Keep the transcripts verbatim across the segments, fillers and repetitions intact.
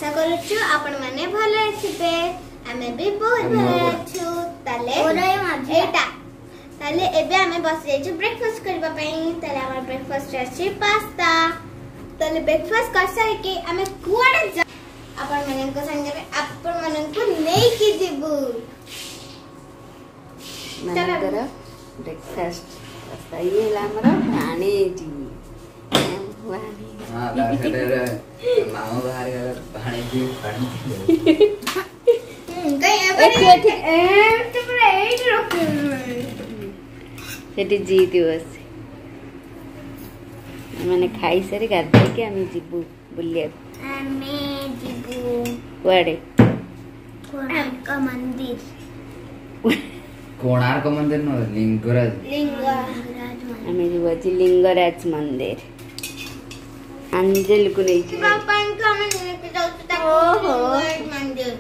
आशा करूछु आपण माने भले छिबे आमे भी बहुत भले अछु ताले एटा ताले एबे आमे बस जाइछु ब्रेकफास्ट करबा पई ताले हमर ब्रेकफास्ट अछि पास्ता ताले ब्रेकफास्ट कर सारी के आमे कुआडे जा आपण माने को संगे आपण माने को नै कि दिबु माने करा ब्रेकफास्ट पास्ता ये ला हमरा पानी जी हां दाखरे मामा बाहर गया पानी पी पानी कहीं ए ए तुमरे एट रखे सेठी जी दिवस माने खाई सारी गाधे के आमी जिबु बुलिया आमे जिबु कुआडे कोणार्क मंदिर कोणार्क मंदिर न लिंगराज लिंगराज आमे जिबु लिंगराज मंदिर अंजल को नहीं पापा इनको हमें लेके जाओ तो लिंगराज मंदिर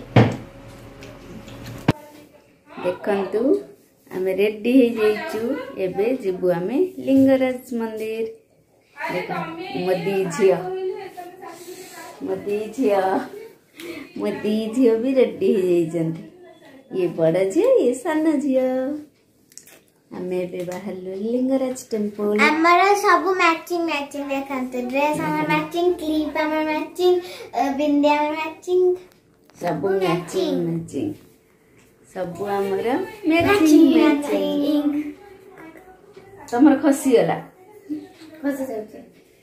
देखंतु आमे रेडी हे जाइचु एबे जिबु आमे लिंगराज मंदिर देखो मदी झिया मदी झिया मदी झिया भी रेडी हे जाइचंती ये बड़ा झिया ये साना झिया आमे बे बाहर लिंगराज टेंपल हमारा सब मैचिंग मैचिंग देखंतु ड्रेस हमारा मैचिंग क्लिप हमारा मैचिंग बिंदी हमारा मैचिंग सब मैचिंग मैचिंग सब हमरा मैचिंग मैचिंग तमर खसी होला खसी जाउछ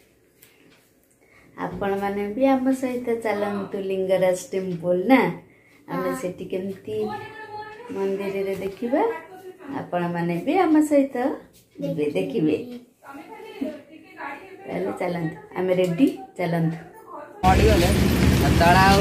आपण माने भी हम सहित चलंतु लिंगराज टेंपल ना हमें सेठी केमती मंदिर रे देखिबा आपण माने भी हम सहित जिबे देखिबे पहले चलंतु हम रेडी चलंतु पड़ी गले तळाउ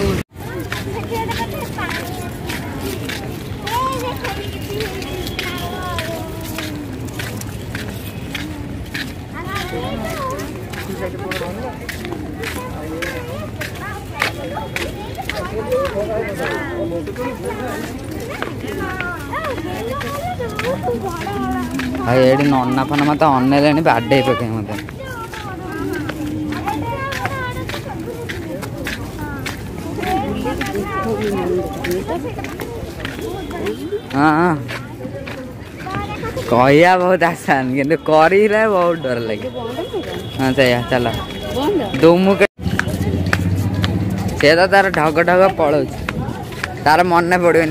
हाय एडी नन्ना फना मत अन्नेलेनी बाडे पके मत हां हां कहिया बहुत आसान किंतु करी रे बहुत डर लगे हां चया चला दोमु के से तो तार ढग ढग पड़ो तार मन ने पड़ोनी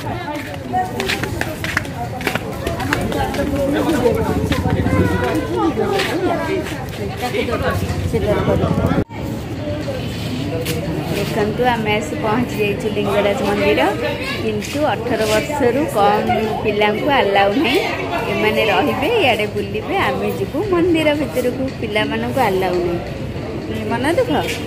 देखंतु आमे से पहुंच जाइछु लिंगराज मंदिर किंतु अठारह वर्ष रु कम पिला को अलाउ नहीं एमाने रहिबे याडे बुलिबे आमे जिबु मंदिर भीतर को पिला माने को अलाउ नहीं मन दुख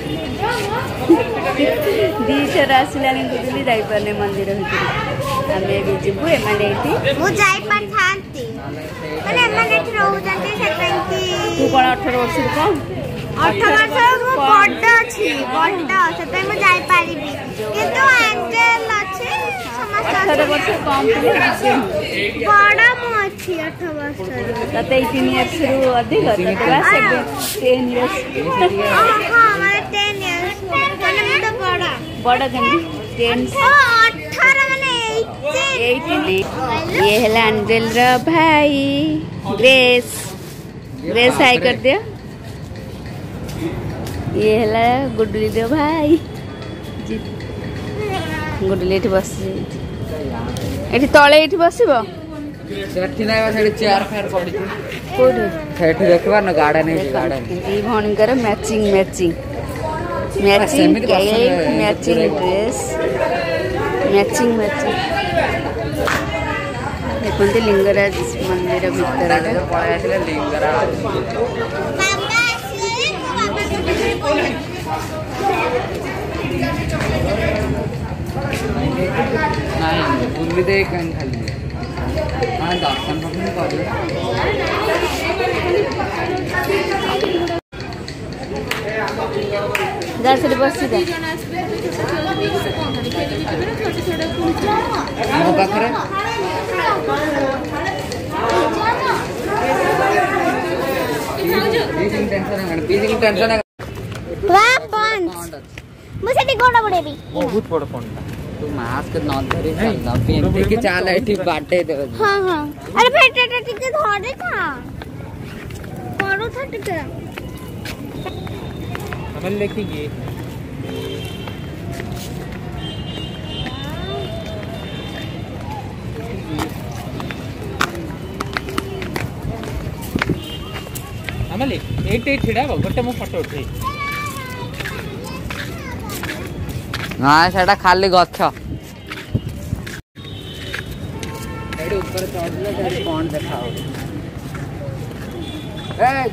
दी थर आसिलानी बुली जाई परने मंदिर भीतर आमे भी जिबु एमाने एठी मु जाई पठांती माने एमाने एठी रहू जानते सेतंती तू कोन अठारह वर्ष रु कम अठारह वर्ष मु बड्ड अछि बड्ड सेतै मु जाई पारिबी किंतु एंजल अछि समस्त अठारह वर्ष कम पिला बड़ा मु अछि अठारह वर्ष तते तीन इयर्स रु अधिक तते बस टेन इयर्स हां हां हमारे टेन इयर्स माने मु तो बड़ा बड़ा गंदी टेन अठारह माने अठारह ये है अंजल रा भाई ग्रेस ग्रेस हाय कर दियो ये है गुडली रो भाई गुडली एठी बस एठी तळे एठी बसिबो सेठी नै सेठी चेयर फेर पड़ी कोड सेठी देखबा न गार्डन है गार्डन ई भणकर matching matching matching matching dress matching matching देखते लिंगराज मंदिर भीतर पळा आसले लिंगराज नहीं बुल्ली दे कहीं खाली हां दर्शन पकड़ कर जा से बस जा मो पाखरे पीजिंग टेंशन है पीजिंग टेंशन है वाह पंच मुझे टी गोड़ा बुड़ेबी बहुत बड़ पंडा तू मास्क न धरि चल पिंपी के चाल एठी बाटे दे। हां हां अरे फेटे टे टिके धरे का करू था टिके हम लेखेंगे आमले एट एट छिड़ा गोटे मो फोटो उठे ना सेटा खाली गछ एडे ऊपर चढ़ले जारी कोन देखाओ ए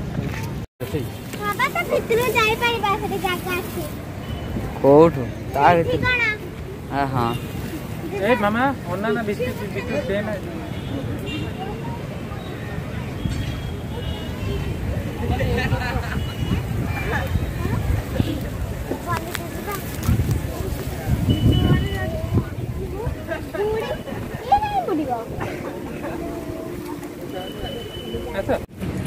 बाबा तो भितर जाई पारिबा से जागा अछि कोठ तार ठिकाना हां हां ए मामा ओना ना बिस्कुट बिस्कुट दे ना अच्छा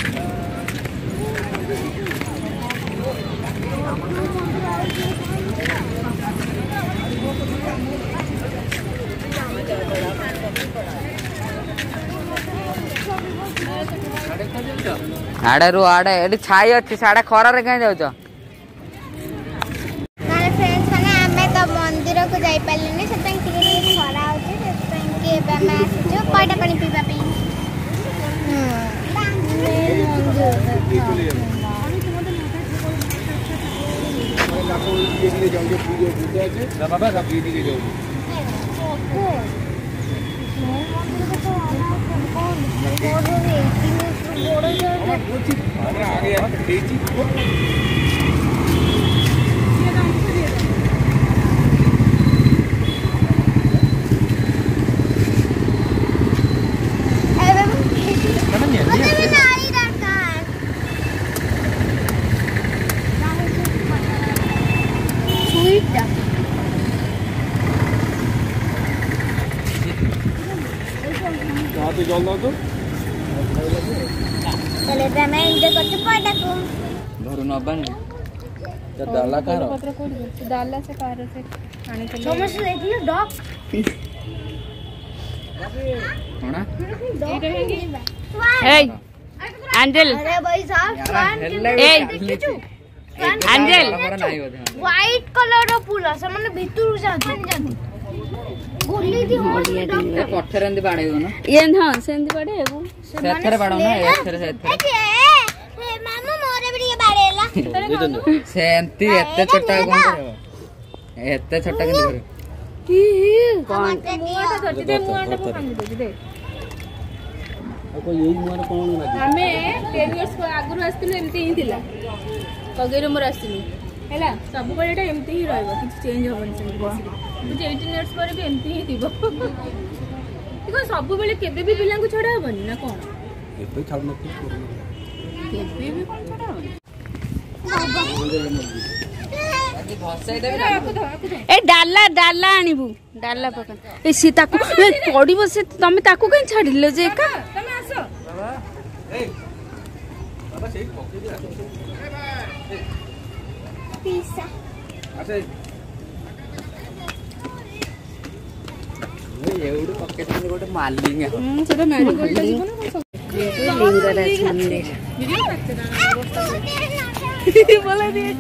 आड़े रो आड़े एडी छाई अछि साडे खरा रे कहीं जाउ छ नाले फ्रेंड्स माने हमें तो मंदिर को जाई पालेनी से तंग टिके टिके खरा होचे से तंग के बे में आछो पाटा पानी पीबा पे बाबा का पी दी जाओ अरे आगे यार तेजी तो जल दो तो चले बे मैं एंजॉय करते पाटा को घरु न बन त डाला कार पत्र कोड डाला से कार से आने के समझ देखिए डॉग कोना ए एंजल अरे भाई साहब swan a angel white colour रो फूल से माने भीतर जाती जाती गोली दी हो ए पत्थर एंदी बाडे गो न ये हां सेंदी पड़े एबो सेथरे बाडो ना एथरे सेथरे ए मामा मोरे भी बाड़ेला सेंती एते छोटा कोन करे एते छोटा के करे कौन मुआ तो धरती दे मुआ को कांदी दे दे कोई यही मोर कोन लागे हमें टेन इयर्स को आगु आस्तिलु एमती ही थिला कगेर मोर आस्तिलु हैला सब बळे एटा एमती ही रहबो किछ चेंज होबन से मुझे अठारह इयर्स पर भी एमती ही थिबो देखो सब बळे केबे भी पिलांकु छडा होबनी ना कोन एबे छाड़ न केबे भी कोन छडा होबनी ए डाला डाला आनिबु डाला पका ए सी ताकू ए पड़िबो से तमे ताकू कहीं छाडिलो जे का तमे आसो बाबा ए बाबा सेही पके दिया पिसा अच्छा ए एउडू पके तने गोटे मालिंग है हम सेटा मैरीगोल्ड जीवन को लिंगराज मंदिर वीडियो करते ना बोला दिए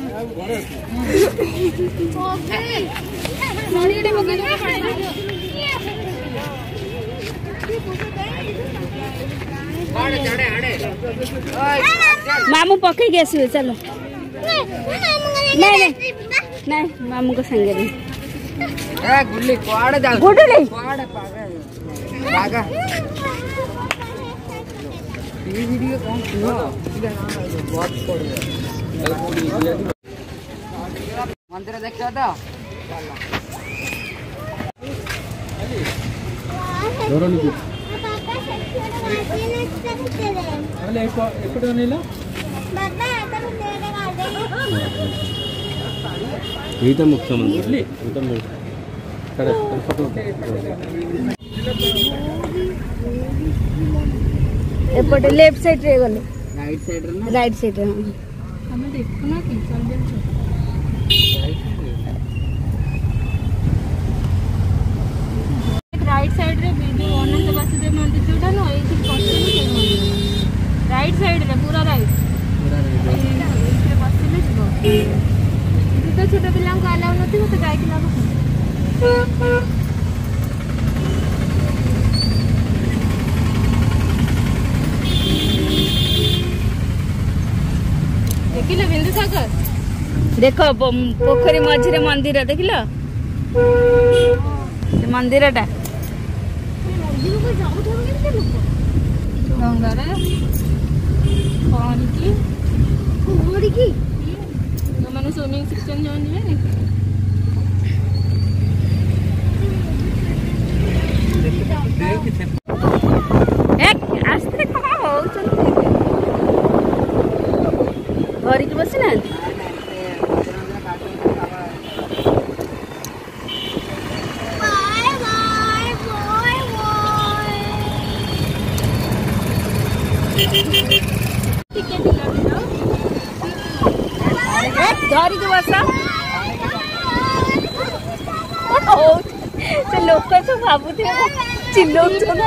नोड़ी मगे आड़े चढ़े आड़े मामू पके गेसी चलो नहीं नहीं नहीं मामू को संगे नहीं ए गुल्ली कोआड़े जा गुडली कोआड़े पागल पागल ये वीडियो कौन सुनो बहुत पड़ गया मंदिर देखियो तो धरनी को पापा से अरे एक एक नेला बाबा तुम तेरे गाड़ी यही तो मुख्य मंदिर एकदम करे फोटो एपटे लेफ्ट साइड रे गले राइट साइड रे ना राइट साइड रे हमें देखो ना कि चल जा छोट पिला अलाउ नथिबो तो गाय खिलाबो देखिल बिंदु सागर देख पोखरी मझिरे मंदिर देखिल मंदिर टा मैंने स्विमिंग सेक्शन जान जी आस्ते कहाँ हो घर की बस ना धरी बस लोक सब भावुथे चिल्लो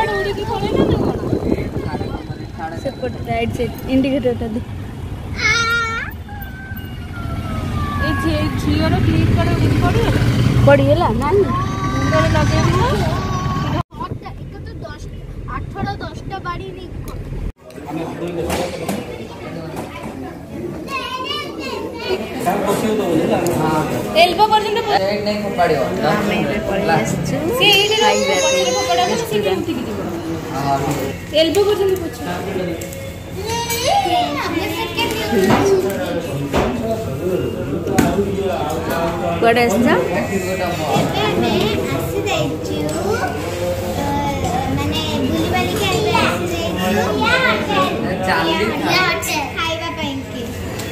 राइट साइड इंडिकेटर दे झीर क्लिक कर पड़गला ना लगे अठारह दसटा बाड़ी एल्बो पर्यंत नहीं फोपाड़ियो हमें पे पड़ी आछू से एडी फोपाड़ा से से केमति की दिबो एल्बो पर्यंत पूछ बड़ा अच्छा आसी दैछु माने बुली वाली के आसी दैछु चाली खाइबा ପାଇଁ की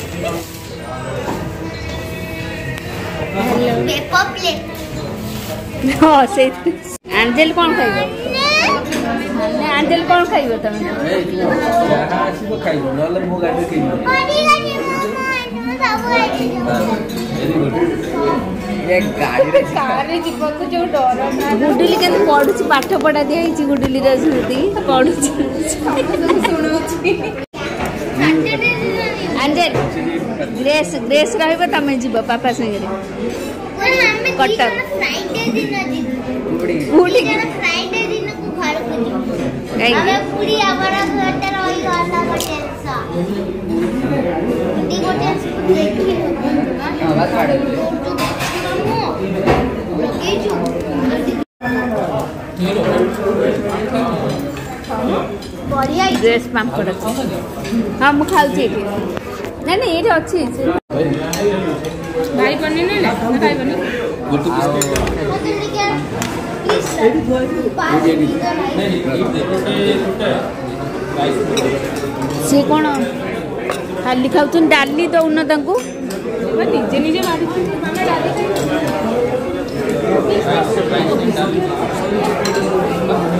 पेपर प्लेट हां से एंजल कौन खाइबो एंजल कौन खाइबो तमे जहां आसीबो खाइबो नले मो गाडी खाइबो गाडी गाडी मो सब वेरी गुड ये गाडी रे कार रे जीव को जो डर ना गुडुली के पढु छी पाठ पढा दिया छी गुडुली रे स्मृति पढु छी सुनु छी एंजल ग्रेस ग्रेस रहबो तमे जीव पापा संगे रे कटक फ्राइडे दिन जीव पुडी फ्राइडे दिन को घर को जीव अबे पुडी आबरा घर त रही वाला टेंशन पुडी को टेंशन देखी हां बात काढे लगे जो बढ़िया ड्रेस पाम्पड़ हां मु खाउ छी नहीं नहीं ये अच्छी भाई बने नहीं ना भाई बने गुड सी कौन खाली खाऊ डाली दौन तांको निजे निजे मारी